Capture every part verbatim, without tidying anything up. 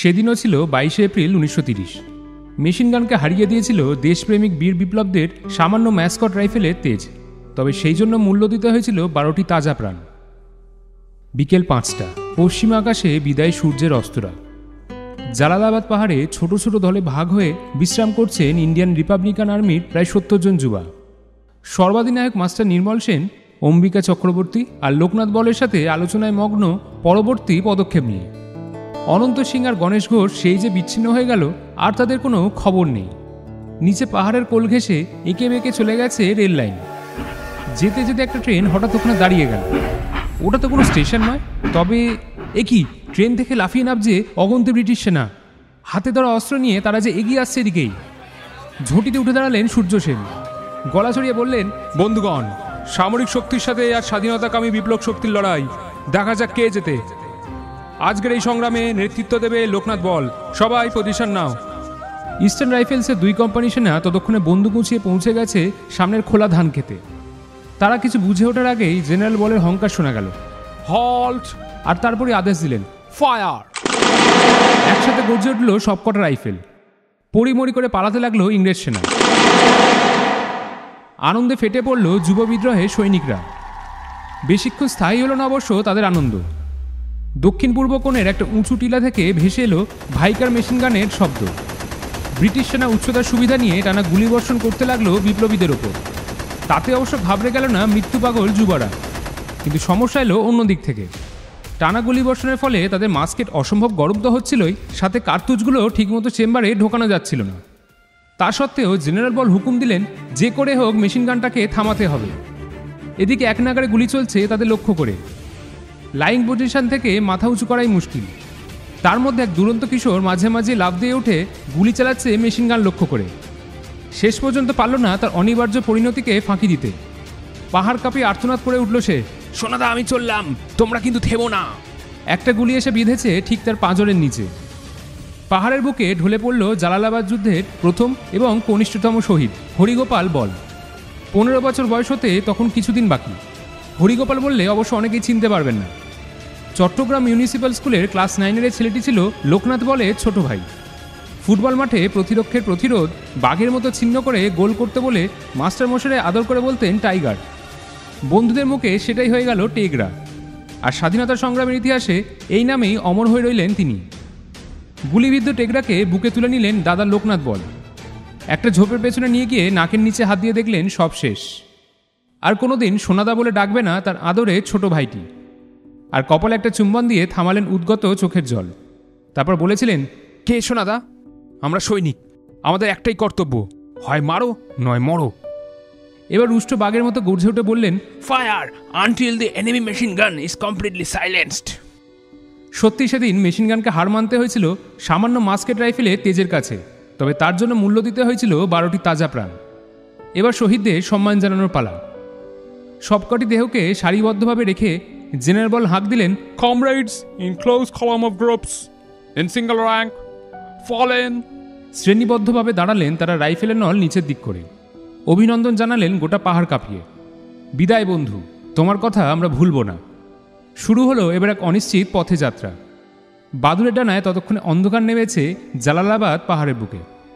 সেদিনও ছিল বাইশে এপ্রিল উনিশশো তিরিশ। মেশিন গানকে হারিয়ে দিয়েছিল দেশপ্রেমিক বীর বিপ্লবদের সামান্য ম্যাসকট রাইফেলের তেজ, তবে সেই জন্য মূল্য দিতে হয়েছিল বারোটি তাজা প্রাণ। বিকেল পাঁচটা, পশ্চিম আকাশে বিদায় সূর্যের অস্তরা। জালালাবাদ পাহাড়ে ছোট ছোট দলে ভাগ হয়ে বিশ্রাম করছেন ইন্ডিয়ান রিপাবলিকান আর্মির প্রায় সত্তর জন যুবা। সর্বাধিনায়ক মাস্টার নির্মল সেন, অম্বিকা চক্রবর্তী আর লোকনাথ বলের সাথে আলোচনায় মগ্ন পরবর্তী পদক্ষেপ নিয়ে। অনন্ত সিং আর গণেশ ঘোষ সেই যে বিচ্ছিন্ন হয়ে গেল, আর তাদের কোনো খবর নেই। নিচে পাহাড়ের কোল ঘেঁষে এঁকে বেঁকে চলে গেছে রেল লাইন। যেতে যেতে একটা ট্রেন হঠাৎ ওখানে দাঁড়িয়ে গেল। ওটা তো কোনো স্টেশন নয়, তবে এ কি, ট্রেন থেকে লাফিয়ে নামছে অগন্তি ব্রিটিশ সেনা। হাতে ধরা অস্ত্র নিয়ে তারা যে এগিয়ে আসছে এদিকেই। ঝটিতে উঠে দাঁড়ালেন সূর্য সেন। গলা ছড়িয়ে বললেন, বন্ধুগণ, সামরিক শক্তির সাথে আর স্বাধীনতাকামী বিপ্লব শক্তির লড়াই, দেখা যাক কে জেতে। আজকের এই সংগ্রামে নেতৃত্ব দেবে লোকনাথ বল। সবাই পজিশন নাও। ইস্টার্ন রাইফেলসের দুই কোম্পানি সেনা ততক্ষণে বন্দুক উঁচিয়ে পৌঁছে গেছে সামনের খোলা ধান খেতে। তারা কিছু বুঝে ওঠার আগেই জেনারেল বলের হংকার শোনা গেল, হল্ট! আর তারপরে আদেশ দিলেন, ফায়ার! একসাথে গর্জে উঠল সবকটা রাইফেল। পরিমরি করে পালাতে লাগলো ইংরেজ সেনা। আনন্দে ফেটে পড়ল যুব বিদ্রোহের সৈনিকরা। বেশিক্ষণ স্থায়ী হলো না অবশ্য তাদের আনন্দ। দক্ষিণ পূর্ব কোণের একটা উঁচু টিলা থেকে ভেসে এলো ভাইকার মেশিন গানের শব্দ। ব্রিটিশ সেনা উচ্চতার সুবিধা নিয়ে টানা গুলিবর্ষণ করতে লাগলো বিপ্লবীদের ওপর। তাতে অবশ্য ঘাবড়ে গেল না মৃত্যু পাগল যুবারা। কিন্তু সমস্যা এলো অন্য দিক থেকে। টানা গুলিবর্ষণের ফলে তাদের মাস্কেট অসম্ভব গরম তো হচ্ছিলই, সাথে কার্তুজগুলো ঠিকমতো চেম্বারে ঢোকানো যাচ্ছিল না। তা সত্ত্বেও জেনারেল বল হুকুম দিলেন, যে করে হোক মেশিন গানটাকে থামাতে হবে। এদিকে এক নাগারে গুলি চলছে তাদের লক্ষ্য করে। লাইং পজিশন থেকে মাথা উঁচু করাই মুশকিল। তার মধ্যে এক দুরন্ত কিশোর মাঝে মাঝে লাফ দিয়ে উঠে গুলি চালাচ্ছে মেশিন গান লক্ষ্য করে। শেষ পর্যন্ত পারল না তার অনিবার্য পরিণতিকে ফাঁকি দিতে। পাহাড় কাঁপিয়ে আর্তনাদ করে উঠল সে, সোনাদা, আমি চললাম, তোমরা কিন্তু থেমো না। একটা গুলি এসে বিঁধেছে ঠিক তার পাঁজরের নিচে। পাহাড়ের বুকে ঢলে পড়ল জালালাবাদ যুদ্ধের প্রথম এবং কনিষ্ঠতম শহীদ হরিগোপাল বল। পনেরো বছর বয়স হতে তখন কিছুদিন বাকি। হরিগোপাল বললে অবশ্য অনেকেই চিনতে পারবেন না। চট্টগ্রাম মিউনিসিপ্যাল স্কুলের ক্লাস নাইনের ছেলেটি ছিল লোকনাথ বলের ছোট ভাই। ফুটবল মাঠে প্রতিরক্ষের প্রতিরোধ বাঘের মতো ছিন্ন করে গোল করতে বলে মাস্টারমশাই আদর করে বলতেন টাইগার। বন্ধুদের মুখে সেটাই হয়ে গেল টেগরা। আর স্বাধীনতা সংগ্রামের ইতিহাসে এই নামেই অমর হয়ে রইলেন তিনি। গুলিবিদ্ধ টেগরাকে বুকে তুলে নিলেন দাদা লোকনাথ বল। একটা ঝোপের পেছনে নিয়ে গিয়ে নাকের নিচে হাত দিয়ে দেখলেন সব শেষ। আর কোনোদিন সোনাদা বলে ডাকবে না তার আদরে ছোট ভাইটি। আর কপালে একটা চুম্বন দিয়ে থামালেন উদ্গত চোখের জল। তারপর বলেছিলেন, কে সোনাদা? আমরা সৈনিক, আমাদের একটাই কর্তব্য, হয় মারো নয় মরো। এবার রুষ্ট বাঘের মতো গর্জে উঠে বললেন, fire until the enemy machine gun is completely silenced. সত্যি সেদিন মেশিন গানকে হার মানতে হয়েছিল সামান্য মাস্কেট রাইফেলের তেজের কাছে, তবে তার জন্য মূল্য দিতে হয়েছিল বারোটি তাজা প্রাণ। এবার শহীদদের সম্মান জানানোর পালা। সবকটি দেহকে সারিবদ্ধভাবে রেখে জেনারেল বল হাঁক দিলেন, comrades in close column of groups in single rank fall in. শ্রেণীবদ্ধভাবে দাঁড়ালেন তারা রাইফেলের নল নিচের দিক করে। অভিনন্দন জানালেন গোটা পাহাড় কাঁপিয়ে। বিদায় বন্ধু, তোমার কথা আমরা ভুলব না। শুরু হলো এবার এক অনিশ্চিত পথে যাত্রা। বাদুড়ের ডানায় ততক্ষণে অন্ধকার নেমেছে জালালাবাদ পাহাড়ের বুকে।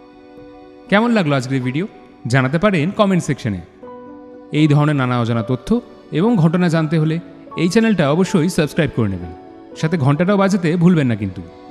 কেমন লাগলো আজকের ভিডিও জানাতে পারেন কমেন্ট সেকশনে। এই ধরনের নানা অজানা তথ্য এবং ঘটনা জানতে হলে এই চ্যানেলটা অবশ্যই সাবস্ক্রাইব করে নেবেন, সাথে ঘন্টাটাও বাজাতে ভুলবেন না কিন্তু।